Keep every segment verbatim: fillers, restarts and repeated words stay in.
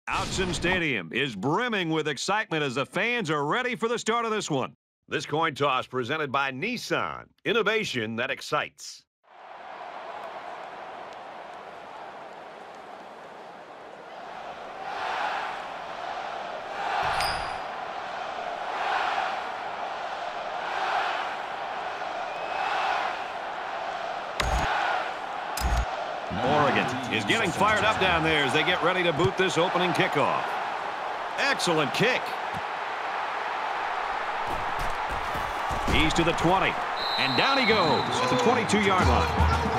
Autzen Stadium is brimming with excitement as the fans are ready for the start of this one. This coin toss presented by Nissan. Innovation that excites. Oregon is getting fired up down there as they get ready to boot this opening kickoff. Excellent kick. He's to the twenty. And down he goes at the twenty-two yard line.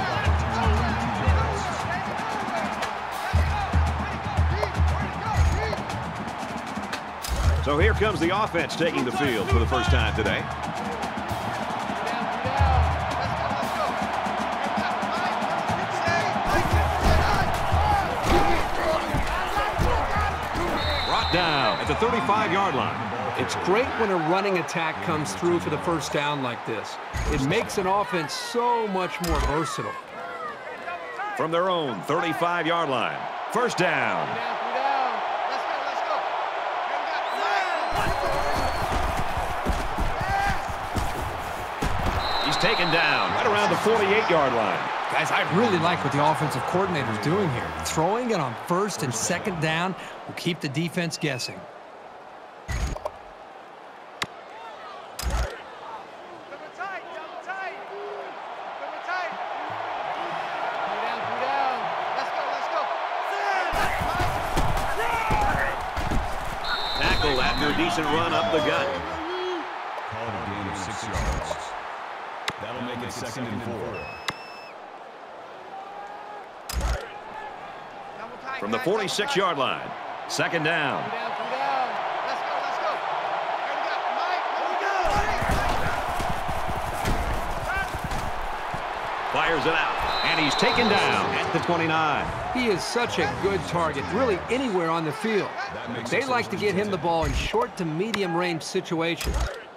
So here comes the offense taking the field for the first time today. Down at the thirty-five yard line. It's great when a running attack comes through for the first down like this. It makes an offense so much more versatile. From their own thirty-five yard line. First down. He's taken down right around the forty-eight yard line. Guys, I really like what the offensive coordinator is doing here. Throwing it on first and second down will keep the defense guessing. Tackle after a decent run up the gut. Call it a gain of six yards. That'll make it second and four. From the forty-six yard line. Second down. Fires it out. And he's taken down at the twenty-nine. He is such a good target, really anywhere on the field. They like to get him the ball in short to medium range situations.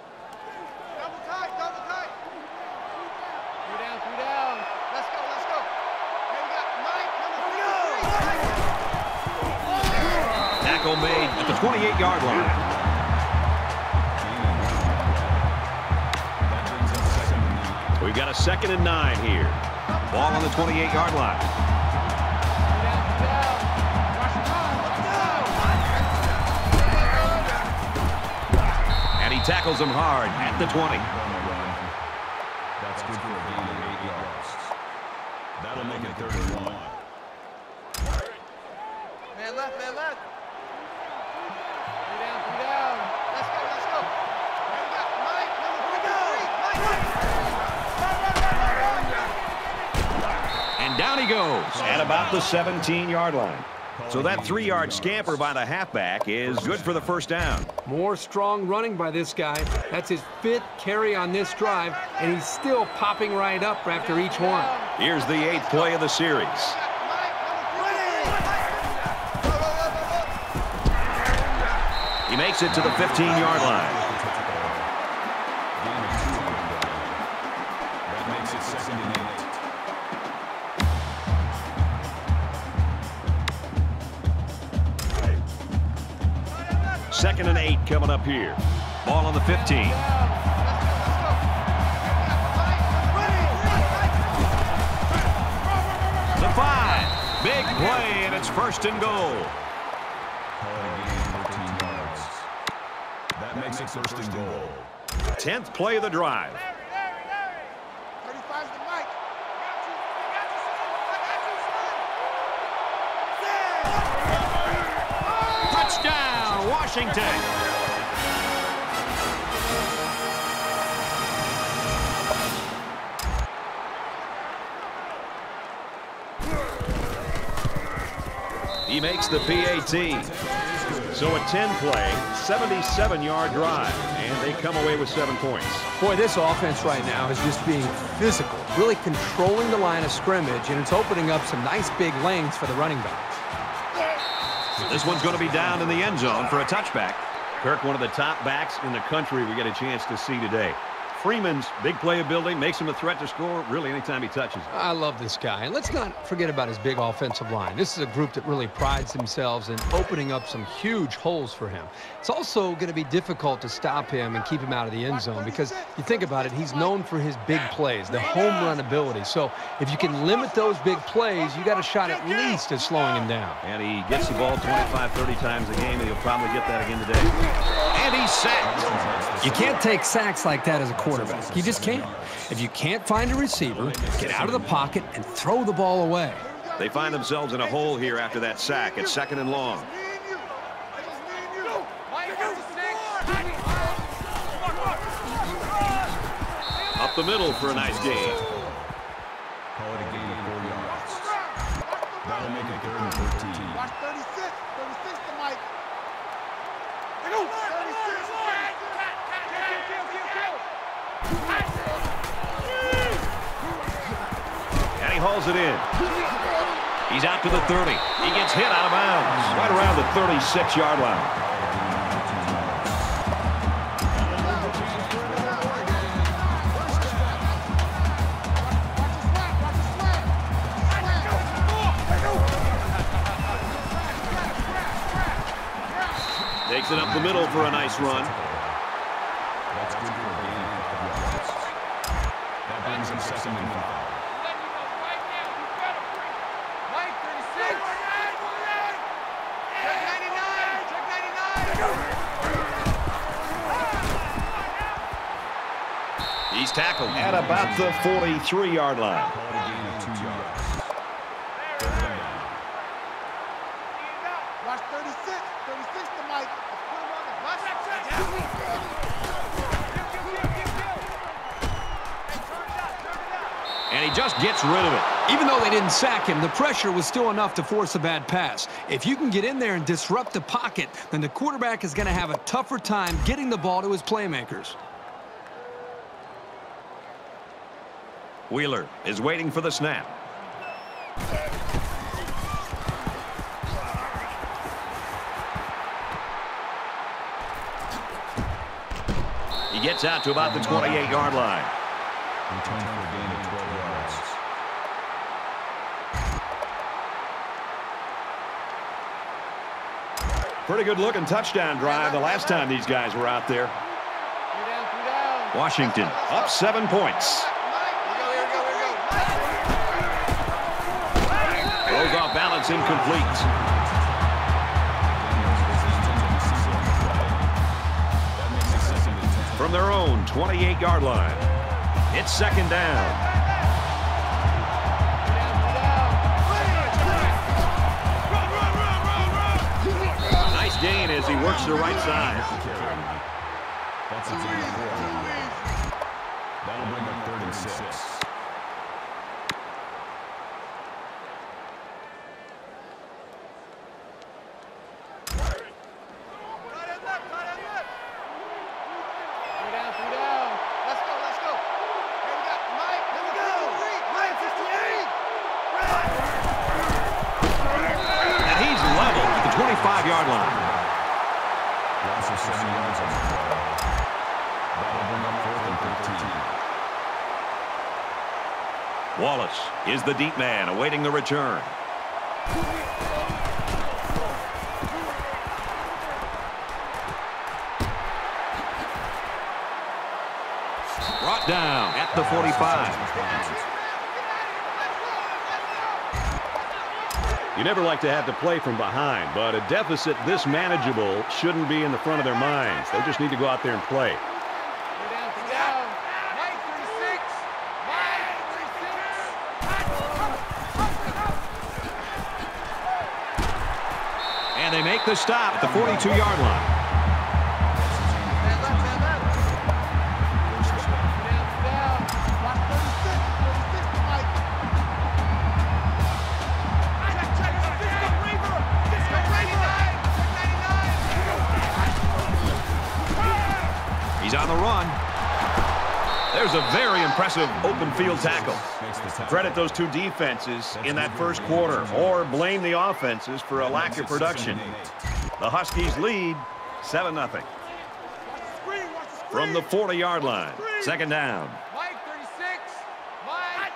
Made at the twenty-eight yard line. We've got a second and nine here. Ball on the twenty-eight yard line. And he tackles him hard at the twenty. That's good for a gain of eight yards. That'll make it third and one. Man left, man left. Down he goes at about the seventeen yard line. So that three yard scamper by the halfback is good for the first down. More strong running by this guy. That's his fifth carry on this drive, and he's still popping right up after each one. Here's the eighth play of the series. He makes it to the fifteen yard line. That makes it second and eight. Second and eight coming up here. Ball on the fifteen. The five. Big play, and it's first and goal. Call it a gain of thirteen yards. That makes it first and goal. Tenth play of the drive. Touchdown, Washington. He makes the P A T. So a ten play, seventy-seven yard drive, and they come away with seven points. Boy, this offense right now is just being physical, really controlling the line of scrimmage, and it's opening up some nice big lanes for the running backs. This one's going to be down in the end zone for a touchback. Kirk, one of the top backs in the country we get a chance to see today. Freeman's big playability makes him a threat to score really anytime he touches it. I love this guy. And let's not forget about his big offensive line. This is a group that really prides themselves in opening up some huge holes for him. It's also going to be difficult to stop him and keep him out of the end zone because you think about it, he's known for his big plays, the home run ability. So if you can limit those big plays, you got a shot at least at slowing him down. And he gets the ball twenty-five, thirty times a game, and he'll probably get that again today. And he's sacked. You can't take sacks like that as a quarterback. You just can't. If you can't find a receiver, get out of the pocket and throw the ball away. They find themselves in a hole here after that sack. It's second and long. Up the middle for a nice gain. Call it a gain of four yards. That'll make it third and thirteen. Watch thirty-six. thirty-six to Mike. thirty-six. And he hauls it in. He's out to the thirty. He gets hit out of bounds right around the thirty-six yard line. Takes it up the middle for a nice run. That's good for a gain of yards. That brings him second and five. He's tackled at about the forty-three yard line. Call it a gain of two yards. Watch thirty-six. thirty-six to Mike. And he just gets rid of it. Even though they didn't sack him, the pressure was still enough to force a bad pass. If you can get in there and disrupt the pocket, then the quarterback is going to have a tougher time getting the ball to his playmakers. Wheeler is waiting for the snap. He gets out to about the twenty-eight yard line. Return for a gain of twelve yards. Pretty good looking touchdown drive the last time these guys were out there. Washington up seven points. Throws off balance, incomplete. From their own twenty-eight yard line. It's second down. Nice gain as he works the right side. That's a gain of four. That'll bring up third and six. twenty-five yard line. Loss of seven yards on the play. That'll bring up fourth and thirteen. Wallace is the deep man awaiting the return. Brought down at the forty-five. You never like to have to play from behind, but a deficit this manageable shouldn't be in the front of their minds. They just need to go out there and play. And they make the stop at the forty-two yard line. On the run. There's a very impressive open field tackle. Credit those two defenses in that first quarter, or blame the offenses for a lack of production. The Huskies lead seven nothing. from the forty-yard line. Second down. Mike, thirty-six. Mike.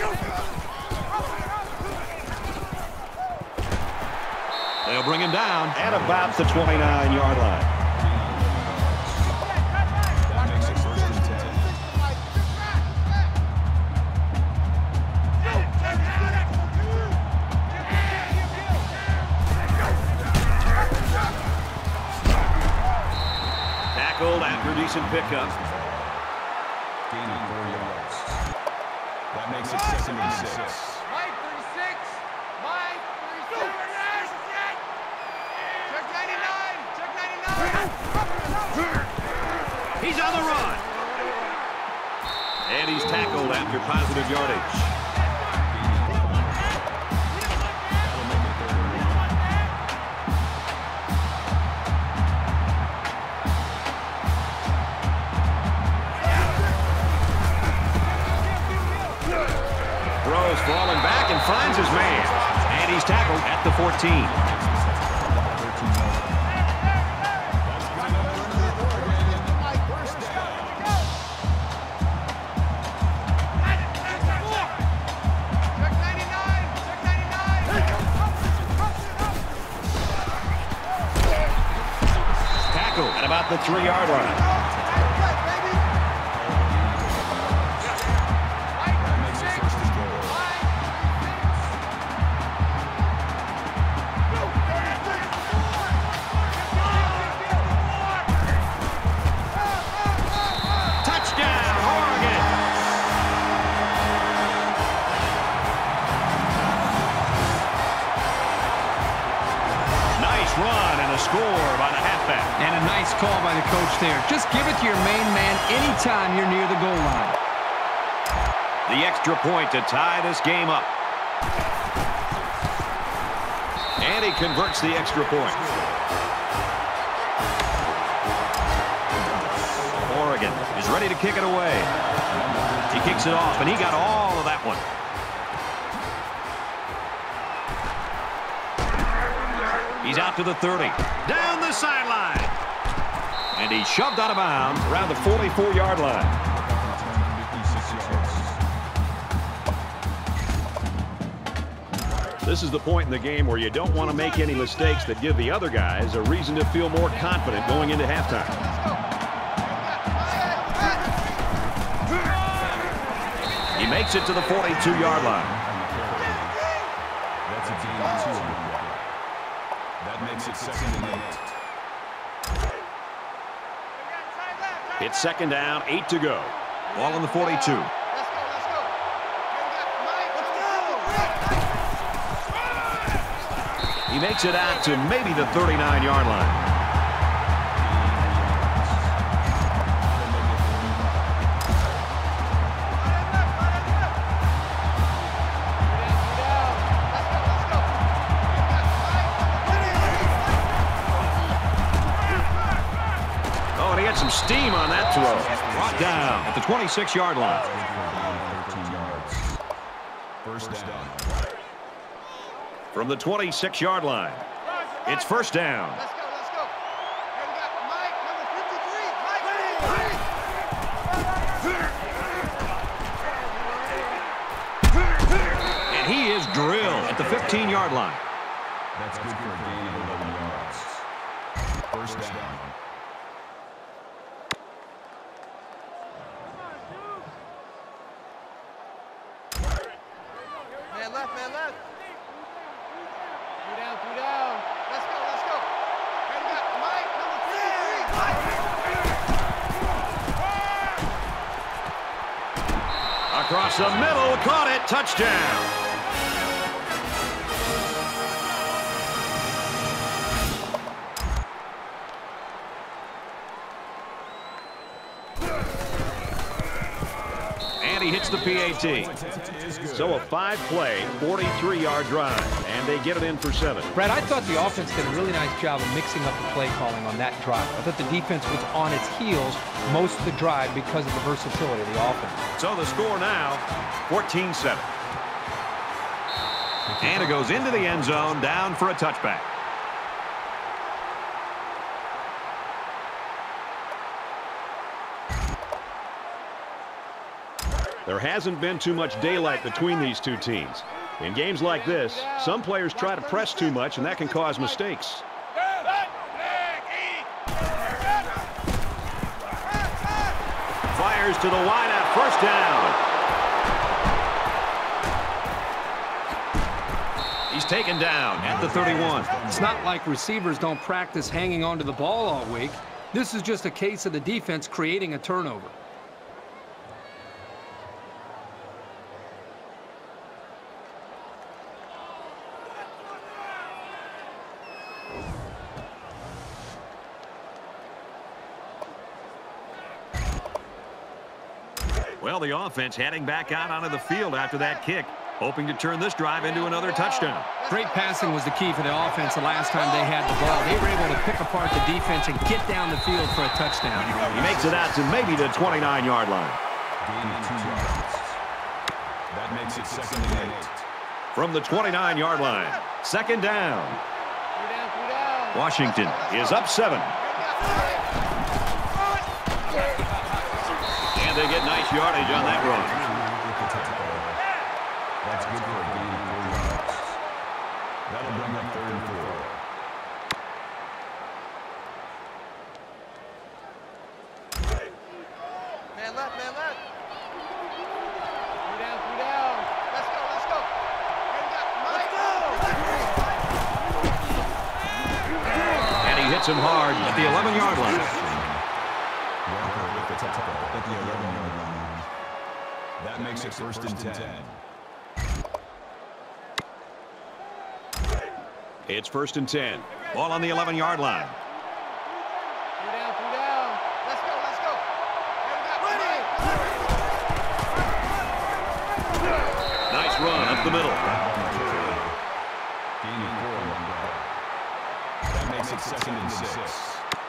They'll bring him down at about the twenty-nine-yard line. That makes it first and ten. Tackled after a decent pickup. Gain of four yards. That makes it second and six. Mike, thirty-six. Mike, thirty-six. Check ninety-nine. Check ninety-nine. He's on the run. And he's tackled after positive yardage. Throws falling back and finds his man. And he's tackled at the fourteen. Check ninety-nine. Check ninety-nine. Tackled at about the three-yard line. Run and a score by the halfback. And a nice call by the coach there. Just give it to your main man anytime you're near the goal line. The extra point to tie this game up. And he converts the extra point. Oregon is ready to kick it away. He kicks it off, and he got all of that one. He's out to the thirty. Down the sideline. And he's shoved out of bounds around the forty-four-yard line. This is the point in the game where you don't want to make any mistakes that give the other guys a reason to feel more confident going into halftime. He makes it to the forty-two-yard line. That's a gain of two. That makes it second and eight. It's second down, eight to go. Ball on the forty-two. Let's go, let's go. He makes it out to maybe the thirty-nine-yard line. Some steam on that throw. Brought down at the twenty-six-yard line. First down. From the twenty-six-yard line, it's first down. Let's go, let's go. Here we got Mike, number fifty-three. Mike, fifty-three. And he is drilled at the fifteen-yard line. That's good for a gain of eleven yards. First down. Man left, man left. Three down, three down. Let's go, let's go. Here we got Mike, number fifty-three. Mike. Across the middle, caught it, touchdown. He hits the P A T. So a five-play, forty-three-yard drive, and they get it in for seven. Brad, I thought the offense did a really nice job of mixing up the play calling on that drive. I thought the defense was on its heels most of the drive because of the versatility of the offense. So the score now, fourteen seven. And it goes into the end zone, down for a touchback. There hasn't been too much daylight between these two teams. In games like this, some players try to press too much, and that can cause mistakes. Fires to the wideout, first down. He's taken down at the thirty-one. It's not like receivers don't practice hanging onto the ball all week. This is just a case of the defense creating a turnover. Well, the offense heading back out onto the field after that kick, hoping to turn this drive into another touchdown. Great passing was the key for the offense the last time they had the ball. They were able to pick apart the defense and get down the field for a touchdown. He makes it out to maybe the twenty-nine yard line. Gain of two yards. That makes it second and eight. From the twenty-nine yard line, second down. Washington is up seven. And they get nice yardage on that run. That's good for a gain of four yards. That'll bring up third and four. Man left, man left. Three down, three down. Let's go, let's go. Let's go. And he hits him hard at the eleven yard line. At the eleven yard line. That makes it first and ten. It's first and ten. Ball on the eleven yard line. Three down, three down. Let's go, let's go. Nice run up the middle. Gain of four on that. That makes it second and six.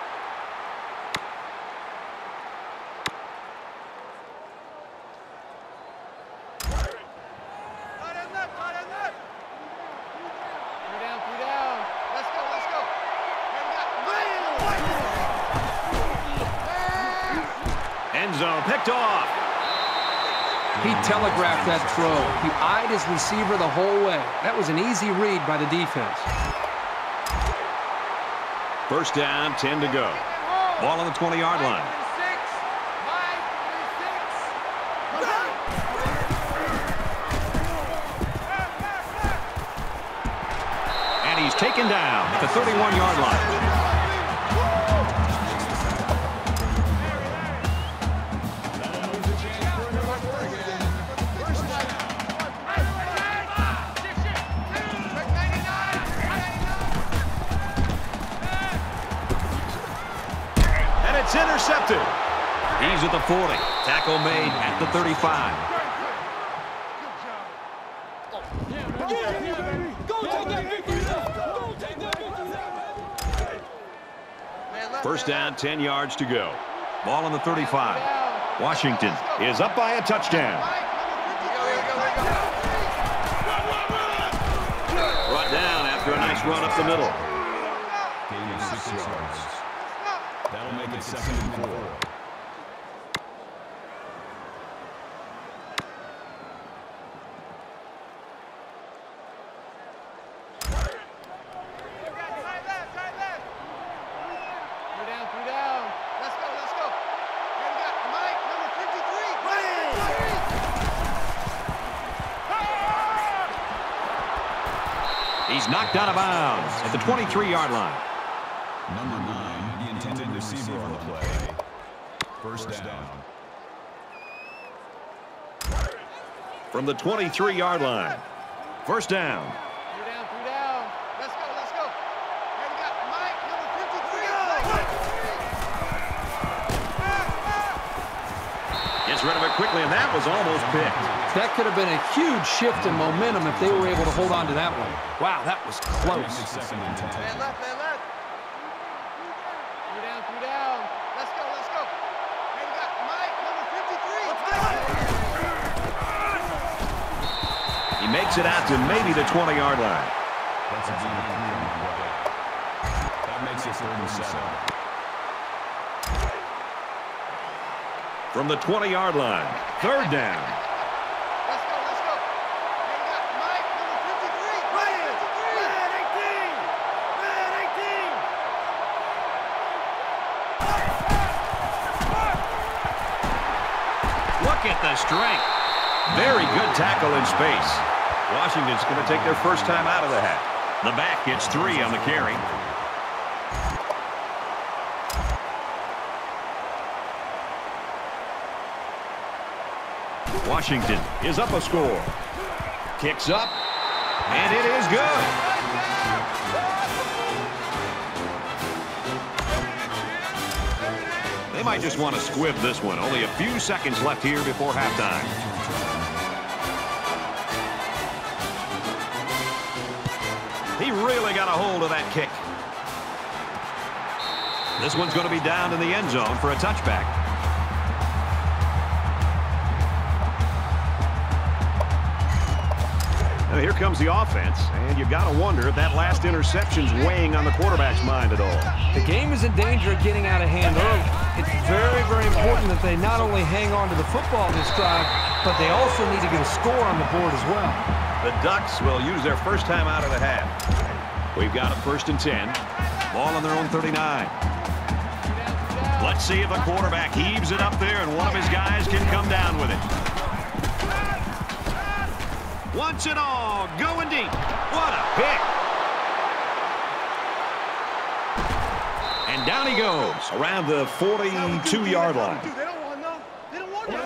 End zone picked off. He telegraphed that throw. He eyed his receiver the whole way. That was an easy read by the defense. First down, ten to go. Ball on the twenty yard line. And he's taken down at the thirty-one yard line. It's intercepted. He's at the forty. Tackle made at the thirty-five. First down, ten yards to go. Ball on the thirty-five. Washington is up by a touchdown. Brought down after a nice run up the middle. Gain of six yards. That'll make it second and four. He's knocked out of bounds at the twenty-three yard line. Number nine, the intended receiver on the play. First down. From the twenty-three yard line. First down. Three down, three down. Let's go, let's go. Here we got Mike, number fifty-three. Gets rid of it quickly, and that was almost picked. That could have been a huge shift in momentum if they were able to hold on to that one. Wow, that was close. Second and ten. Man left, man left. Three down, three down. Let's go, let's go. Here we got Mike, number fifty-three. He makes it out to maybe the twenty yard line. That's a gain of three on the play. That makes it third and seven. From the twenty yard line. Third down. the strength. Very good tackle in space. Washington's going to take their first time out of the half. The back gets three on the carry. Washington is up a score. Kicks up, and it is good. They might just want to squib this one. Only a few seconds left here before halftime. He really got a hold of that kick. This one's going to be down in the end zone for a touchback. Now here comes the offense, and you've got to wonder if that last interception's weighing on the quarterback's mind at all. The game is in danger of getting out of hand early. It's very, very important that they not only hang on to the football this drive, but they also need to get a score on the board as well. The Ducks will use their first time out of the half. We've got a first and ten. Ball on their own thirty-nine. Let's see if the quarterback heaves it up there and one of his guys can come down with it. Wants it all. Going deep. What a pick. And down he goes around the forty-two yard line. They don't want no. They don't want no.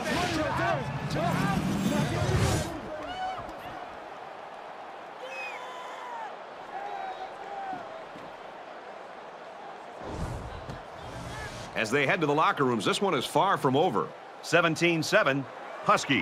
As they head to the locker rooms, this one is far from over. seventeen seven, Huskies.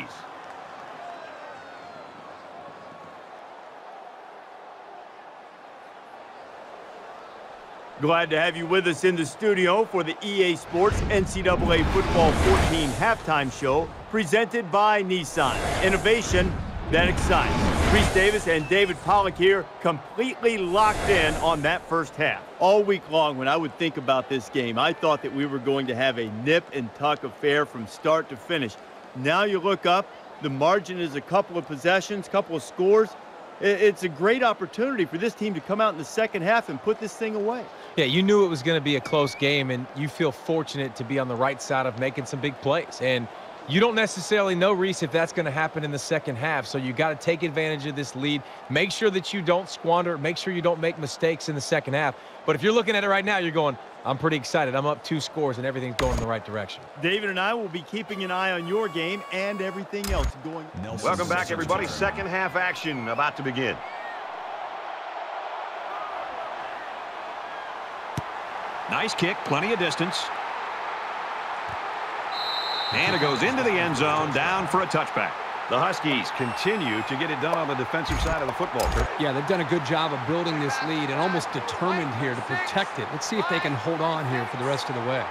Glad to have you with us in the studio for the E A Sports N C double A Football fourteen halftime show presented by Nissan. Innovation that excites. Reese Davis and David Pollack here, completely locked in on that first half. All week long, when I would think about this game, I thought that we were going to have a nip and tuck affair from start to finish. Now you look up, the margin is a couple of possessions, couple of scores. It's a great opportunity for this team to come out in the second half and put this thing away. Yeah, you knew it was going to be a close game, and you feel fortunate to be on the right side of making some big plays. And you don't necessarily know, Reese, if that's going to happen in the second half. So you got to take advantage of this lead. Make sure that you don't squander. Make sure you don't make mistakes in the second half. But if you're looking at it right now, you're going, I'm pretty excited. I'm up two scores, and everything's going in the right direction. David and I will be keeping an eye on your game and everything else going. Welcome back, everybody. Second half action about to begin. Nice kick, plenty of distance. And it goes into the end zone, down for a touchback. The Huskies continue to get it done on the defensive side of the football. Kurt. Yeah, they've done a good job of building this lead and almost determined here to protect it. Let's see if they can hold on here for the rest of the way.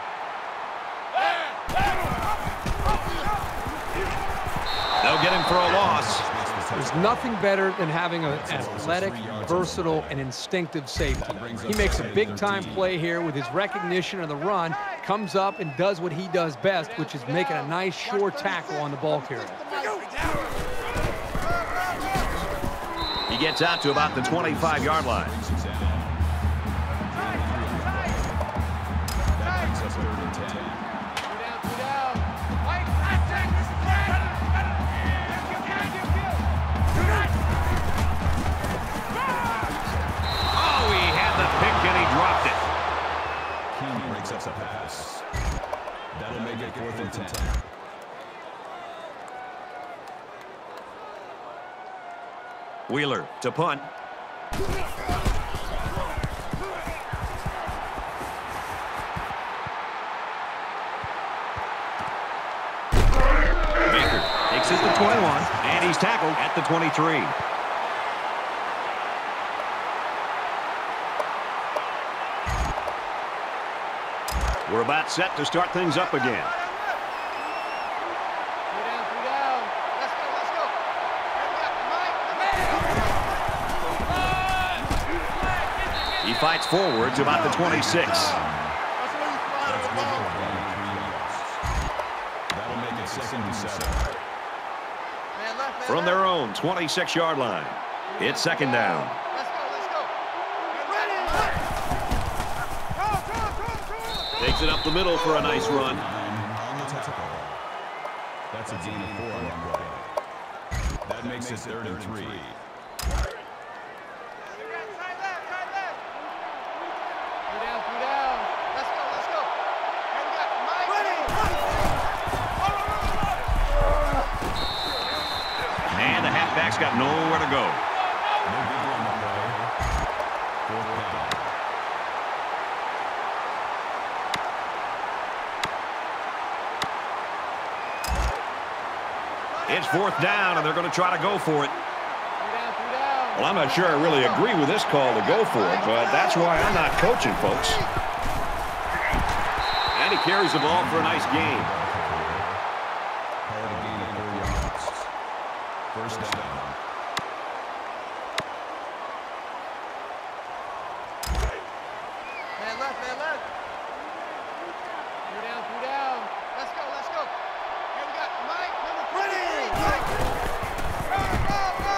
They'll get him for a loss. There's nothing better than having an athletic, versatile, and instinctive safety. He makes a big-time play here with his recognition of the run, comes up and does what he does best, which is making a nice, sure tackle on the ball carrier. He gets out to about the twenty-five yard line. Breaks up a pass. That'll make it fourth and ten. Wheeler to punt. Baker takes it to twenty-one, and he's tackled at the twenty-three. We're about set to start things up again. He fights forward to about the twenty-six. That'll make it second and seven. From their own twenty-six yard line, it's second down. Takes it up the middle for a nice run. That's a gain of four on the play. That makes it third and three. And the halfback's got nowhere to go. No good on the play. Fourth down. It's fourth down, and they're going to try to go for it. Well, I'm not sure I really agree with this call to go for it, but that's why I'm not coaching, folks. And he carries the ball for a nice gain. Call it a gain of four yards. First down. Man left, man left. Two down, two down. Let's go, let's go. Here we got Mike, number twenty-three. Mike. Go, go, go.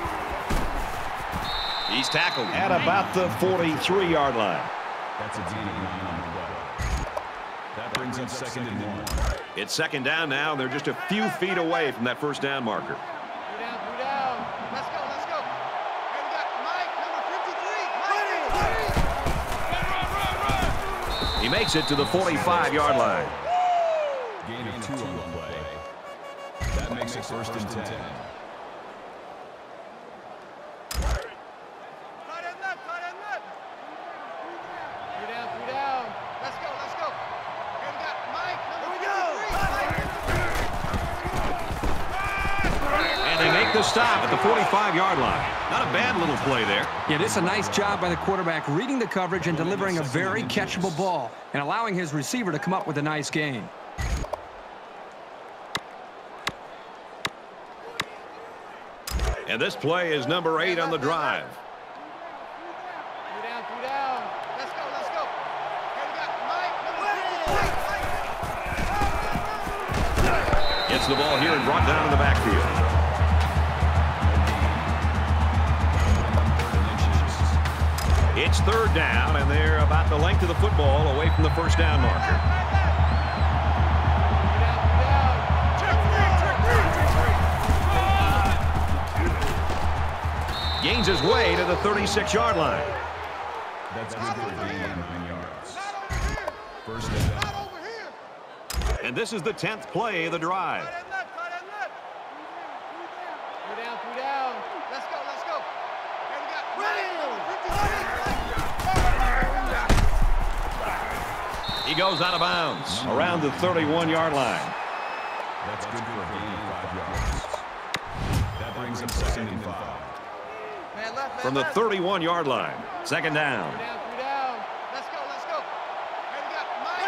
He's tackled at about the forty-three yard line. That's a gain of nine on the play. That brings up second and one. It's second down now. They're just a few feet away from that first down marker. Two down, two down. Let's go, let's go. Here we got Mike, number fifty-three. Mike, He makes it to the forty-five yard line. Gain of two on the play. That makes it first and ten. Tight end left, tight end left. Two down, two down. Let's go, let's go. Here we got Mike, number fifty-three. And they make the stop at the forty-five yard line. Not a bad little play there. Yeah, this is a nice job by the quarterback reading the coverage and delivering a very catchable ball and allowing his receiver to come up with a nice gain. And this play is number eight on the drive. Two down, two down. Let's go, let's go. Here we got Mike, number fifty-three. Gets the ball here and brought down in the backfield. It's third down, and they're about the length of the football away from the first down marker. Gains his way to the thirty-six yard line. That's good for a gain of nine yards. First down. And this is the tenth play of the drive. Tight end left, tight end left. Two down, two down. Let's go, let's go. Here we got Mike, number fifty-three. He goes out of bounds around the thirty-one yard line. That's good for a gain of five yards. That brings up second and five. Man left, man From the left. thirty-one yard line, second down. Two down, two down. Let's go, let's go. Here we got Mike.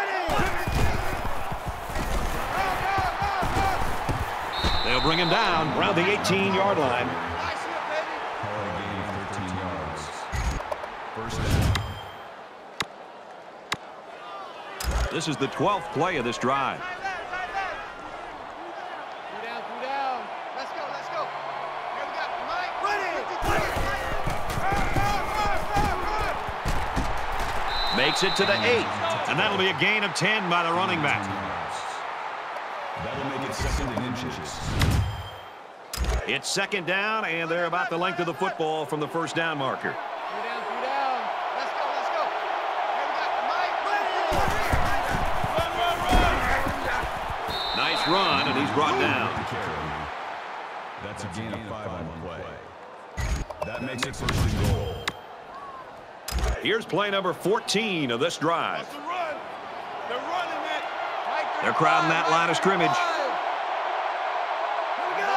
They'll bring him down around the eighteen yard line. Nice hit, baby. Call it a gain of thirteen yards. First down. This is the twelfth play of this drive. Tight left, tight left. Two down, two down. Let's go, let's go. Here we got Mike, fifty-three. Makes it to the eight, and that'll be a gain of ten by the running back. That'll make it second and inches. It's second down, and they're about the length of the football from the first down marker. Two down, two down. Let's go, let's go. Here we got Mike. Nice run, and he's brought down. That's a gain of five on the play. That makes it first and goal. Here's play number fourteen of this drive. The run. They're running it. Mike, They're crowding that line of scrimmage. Here we go.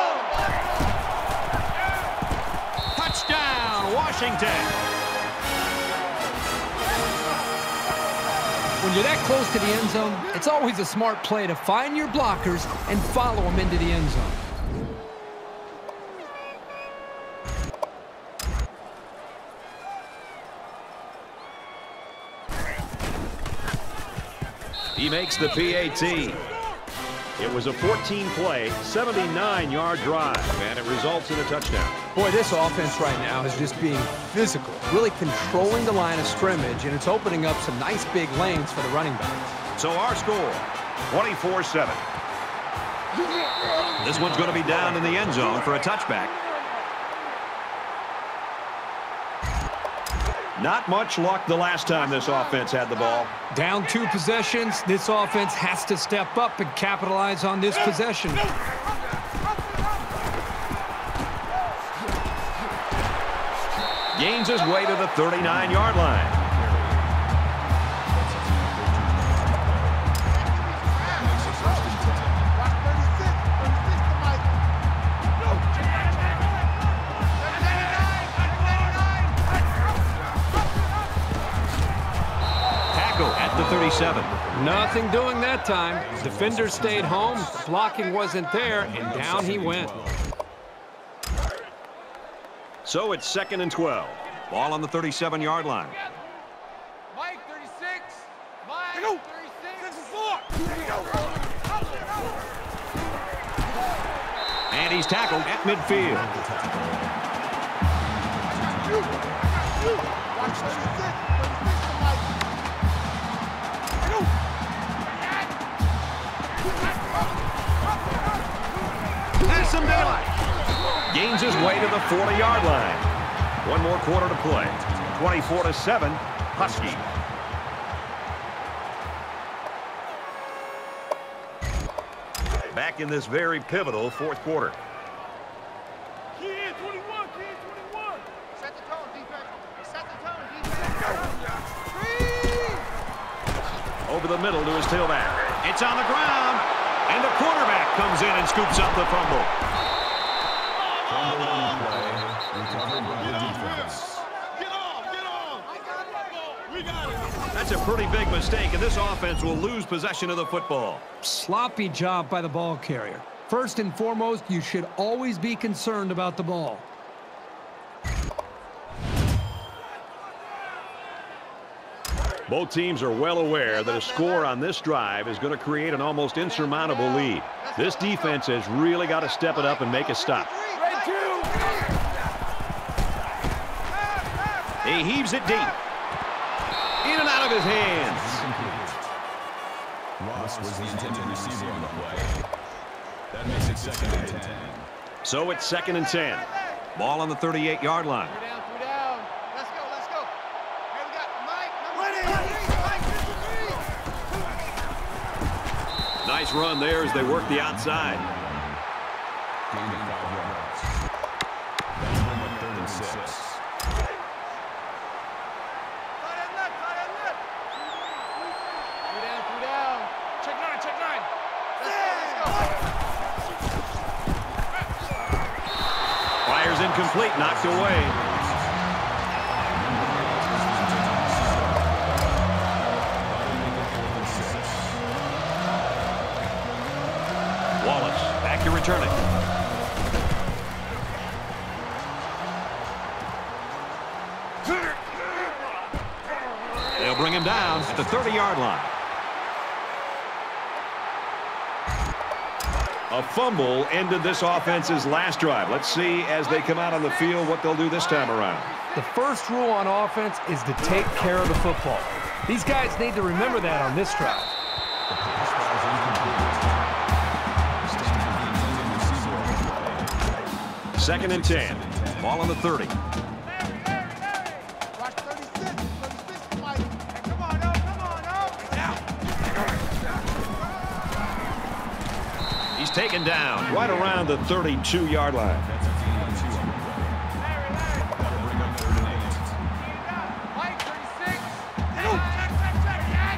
Touchdown, Washington. When you're that close to the end zone, it's always a smart play to find your blockers and follow them into the end zone. He makes the P A T. It was a fourteen play, seventy-nine yard drive, and it results in a touchdown. Boy, this offense right now is just being physical, really controlling the line of scrimmage, and it's opening up some nice big lanes for the running backs. So our score, twenty-four seven. This one's going to be down in the end zone for a touchback. Not much luck the last time this offense had the ball. Down two possessions. This offense has to step up and capitalize on this possession. Gains his way to the thirty-nine yard line. At the thirty-seven. Nothing doing that time. Defender stayed home. Blocking wasn't there, and down he went. So it's second and twelve. Ball on the thirty-seven yard line. Mike, thirty-six. Mike, thirty-six. And he's tackled at midfield. Watch thirty-six. Has some daylight. Gains his way to the forty yard line. One more quarter to play. twenty-four to seven, Husky. Back in this very pivotal fourth quarter. Key in twenty-one, key in twenty-one. Set the tone, defense. Set the tone, defense. Over the middle to his tailback. It's on the ground. And the quarterback comes in and scoops up the fumble. Fumble on the play. Recovered by the defense. Get on, get on. We got it. That's a pretty big mistake, and this offense will lose possession of the football. Sloppy job by the ball carrier. First and foremost, you should always be concerned about the ball. Both teams are well aware that a score on this drive is going to create an almost insurmountable lead. This defense has really got to step it up and make a stop. He heaves it deep. In and out of his hands. Ross was the intended receiver on the play. That makes it second and ten. So it's second and ten. Ball on the thirty-eight yard line. Three down, three down. Let's go, let's go. Here we got Mike, number Nice run there as they work the outside. Gain of five yards. That'll bring up third and six. Fires incomplete, knocked away. Wallace back to return it. They'll bring him down at the thirty yard line. A fumble ended this offense's last drive. Let's see as they come out on the field what they'll do this time around. The first rule on offense is to take care of the football. These guys need to remember that on this drive. Second and ten. Ball on the thirty. Watch thirty-six. thirty-six, Mike. Hey, come on, no, come on, no. He's taken down right around the thirty-two yard line. That's a gain of two on the play. That'll bring up third and eight. Mike, thirty-six. Check, check, check, check.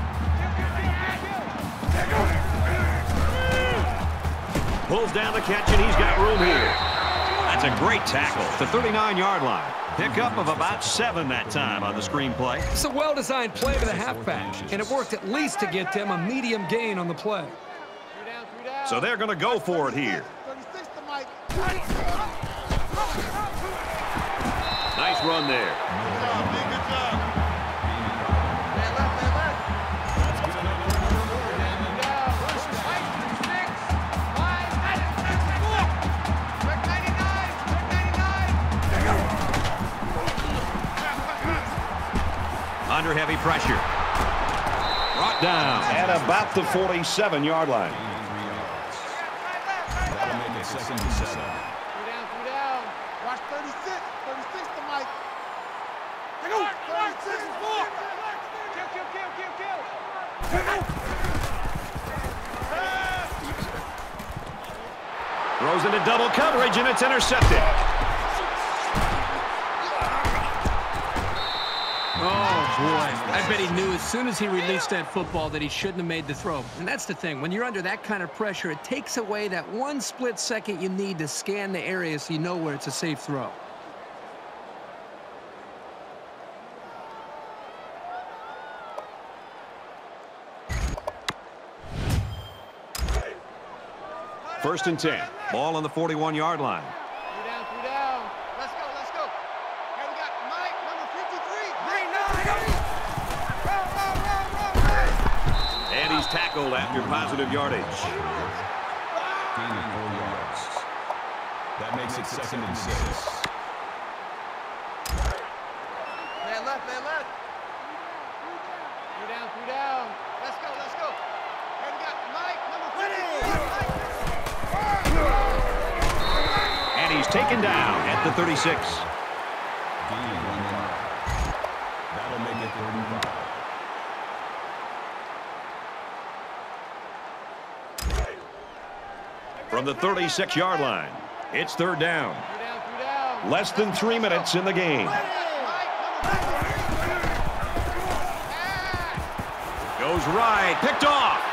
Pulls down the catch, and he's got room here. That's a great tackle. The thirty-nine yard line. Pickup of about seven that time on the screen play. It's a well-designed play to the halfback, and it worked at least to get them a medium gain on the play. Three down, three down. So they're going to go for it here. thirty-six to Mike. Nice run there. Under heavy pressure. Brought down at about the forty-seven yard line. Gain of three yards. it second and seven. Three down, three down. Watch thirty-six. thirty-six to Mike. Take over. thirty-six is four. Kill, kill, kill, kill, kill. Take over. Throws into double coverage, and it's intercepted. Oh, boy. I bet he knew as soon as he released that football that he shouldn't have made the throw. And that's the thing. When you're under that kind of pressure, it takes away that one split second you need to scan the area so you know where it's a safe throw. First and ten. Ball on the forty-one yard line. Three down, three down. Let's go, let's go. Here we got Mike, number fifty-three. Three, nine, roll, roll, roll, roll, roll. And he's tackled after positive yardage. Gain of four yards. That makes it second and six. Man left, man left. Three down, three down. Let's go, let's go. Here we got Mike, number fifty-three. And he's taken down at the thirty-six. Gain of one yard. That'll make it third and five. From the thirty-six yard line, it's third down. Three down, three down. Less than three minutes in the game. Goes right, picked off.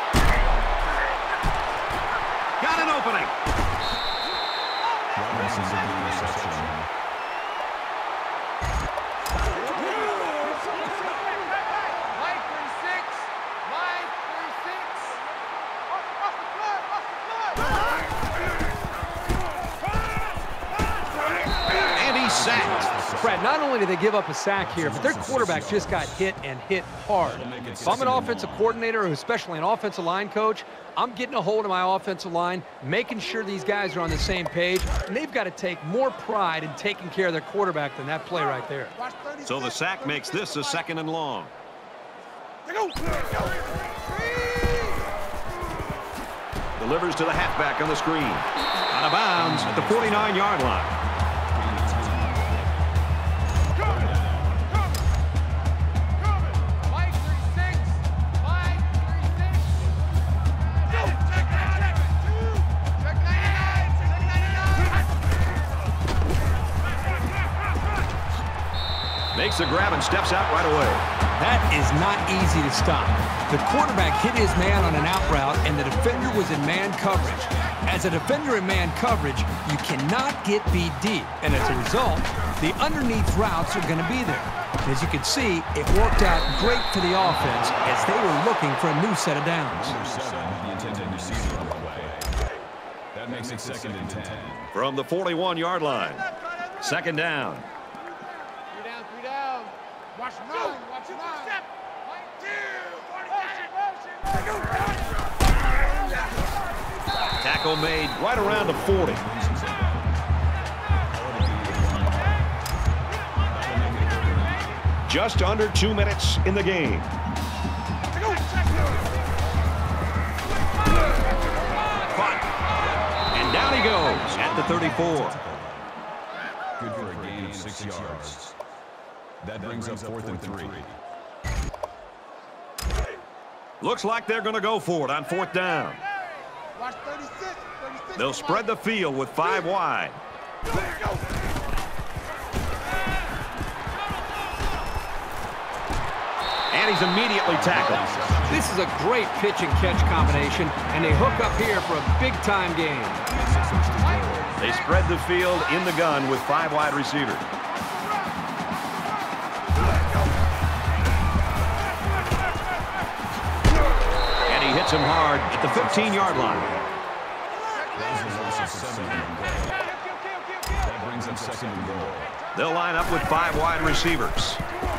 Got an opening. Robinson's in the interception. Mike, thirty-six. Mike, thirty-six. Off the floor, off the floor. And he's sacked. Brad, not only did they give up a sack here, but their quarterback just got hit and hit hard. If I'm an offensive coordinator, or especially an offensive line coach, I'm getting a hold of my offensive line, making sure these guys are on the same page, and they've got to take more pride in taking care of their quarterback than that play right there. So the sack makes this a second and long. Delivers to the halfback on the screen. Out of bounds at the forty-nine yard line. Mike, thirty-six. Mike, thirty-six. Check ninety-nine. Check ninety-nine. Makes the grab and steps out right away. That is not easy to stop. The quarterback hit his man on an out route, and the defender was in man coverage. As a defender in man coverage, you cannot get beat deep, and as a result, the underneath routes are going to be there. As you can see, it worked out great for the offense as they were looking for a new set of downs. Number seven, the intended receiver on the play. That makes it second and ten. From the forty-one yard line. Second down. Three down, three down. Watch nine, watch nine. Mike, two, forty-nine. Tackle made right around the forty. Just under two minutes in the game. Caught. And down he goes at the thirty-four. Good for a gain of six yards. That brings up fourth and three. Looks like they're going to go for it on fourth down. Watch thirty-six. thirty-six. They'll spread the field with five wide. And he's immediately tackled. This is a great pitch and catch combination, and they hook up here for a big-time game. They spread the field in the gun with five wide receivers. And he hits him hard at the fifteen yard line. That brings up second and goal. They'll line up with five wide receivers.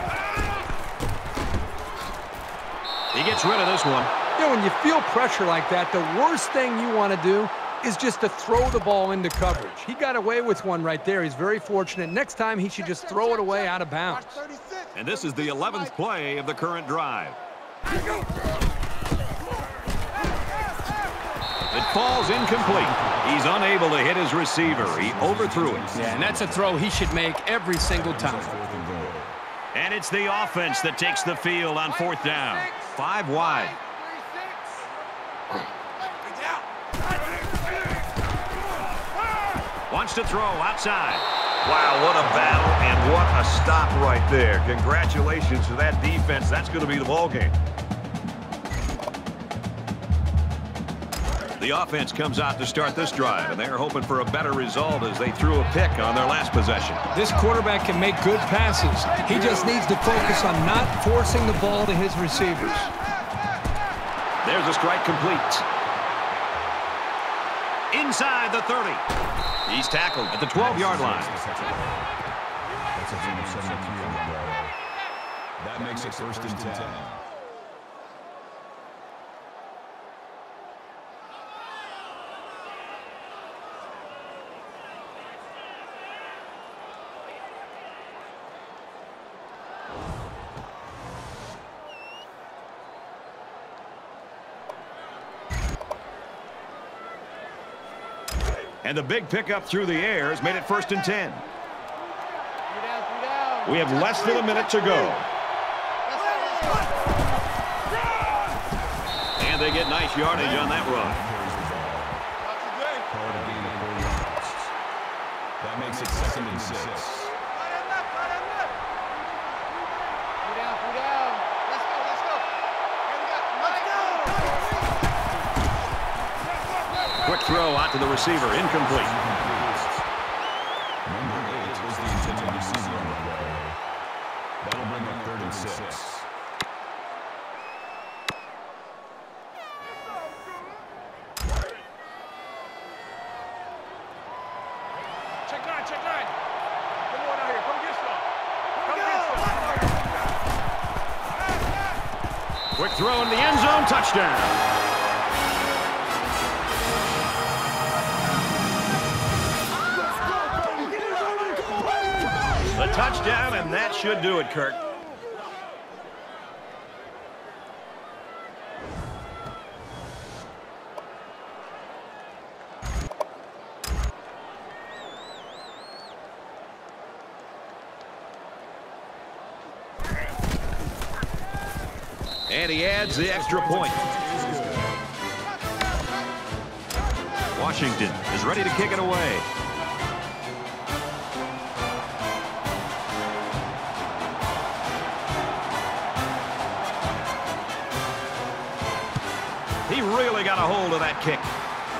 He gets rid of this one. You know, when you feel pressure like that, the worst thing you want to do is just to throw the ball into coverage. He got away with one right there. He's very fortunate. Next time, he should just throw it away out of bounds. And this is the eleventh play of the current drive. It falls incomplete. He's unable to hit his receiver. He overthrew it. Yeah, and that's a throw he should make every single time. And it's the offense that takes the field on fourth down. Five wide. Wants to throw outside. Wow, what a battle and what a stop right there. Congratulations to that defense. That's going to be the ball game. The offense comes out to start this drive, and they're hoping for a better result as they threw a pick on their last possession. This quarterback can make good passes. He just needs to focus on not forcing the ball to his receivers. There's a strike complete. Inside the thirty. He's tackled at the twelve-yard line. That's a gain of seventeen on the play. That makes it first and ten. And the big pickup through the air has made it first and ten. We have less than a minute to go. And they get nice yardage on that run. That makes it second and six. Quick throw out to the receiver, incomplete. Number eight was the intended receiver on the play. That'll bring up third and six. Check nine, check nine. Come on out here, come get some. Come get some. Quick throw in the end zone, touchdown. A touchdown, and that should do it, Kirk. And he adds the extra point. Washington is ready to kick it away. He really got a hold of that kick.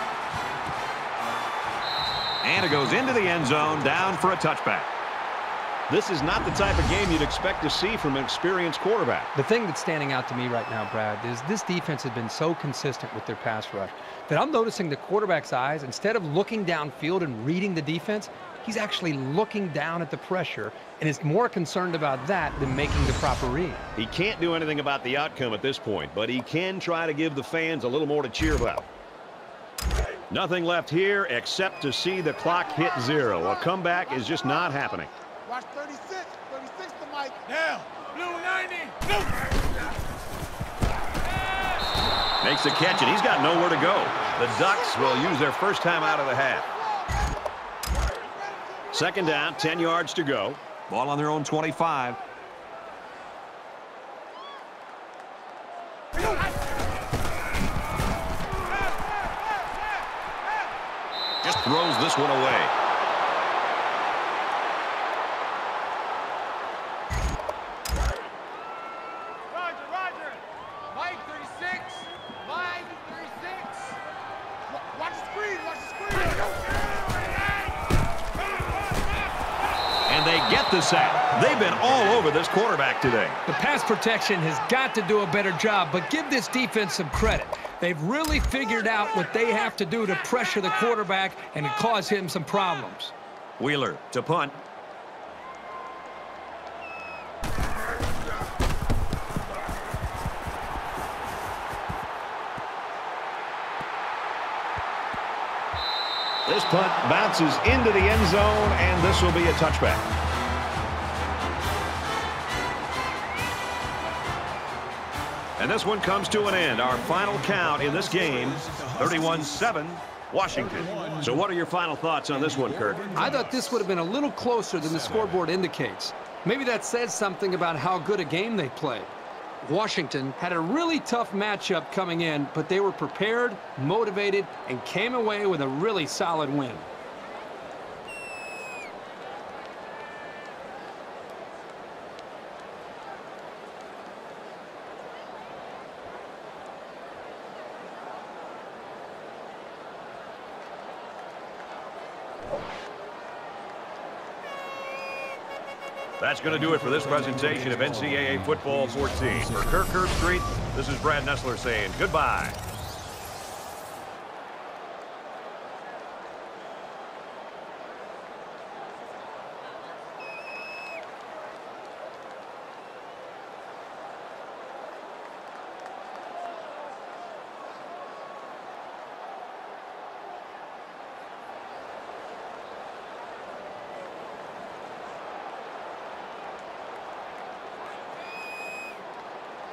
And it goes into the end zone, down for a touchback. This is not the type of game you'd expect to see from an experienced quarterback. The thing that's standing out to me right now, Brad, is this defense has been so consistent with their pass rush that I'm noticing the quarterback's eyes, instead of looking downfield and reading the defense, he's actually looking down at the pressure and is more concerned about that than making the proper read. He can't do anything about the outcome at this point, but he can try to give the fans a little more to cheer about. Nothing left here except to see the clock hit zero. A comeback is just not happening. Watch thirty-six. thirty-six to Mike. Now. Blue ninety. Blue. Makes the catch, and he's got nowhere to go. The Ducks will use their first time out of the half. Second down, ten yards to go. Ball on their own twenty-five. Just throws this one away. Roger, Roger. Mike, thirty-six. Mike, thirty-six. Watch the screen, watch the screen. And they get the sack. They've been all over this quarterback today. The pass protection has got to do a better job, but give this defense some credit. They've really figured out what they have to do to pressure the quarterback and to cause him some problems. Wheeler to punt. This punt bounces into the end zone, and this will be a touchback. And And this one comes to an end. Our final count in this game, thirty-one seven, Washington. So what are your final thoughts on this one, Kirk? I thought this would have been a little closer than the scoreboard indicates. Maybe that says something about how good a game they played. Washington had a really tough matchup coming in, but they were prepared, motivated, and came away with a really solid win. That's going to do it for this presentation of N C double A Football fourteen. For Kirk Herbstreit, this is Brad Nessler saying goodbye.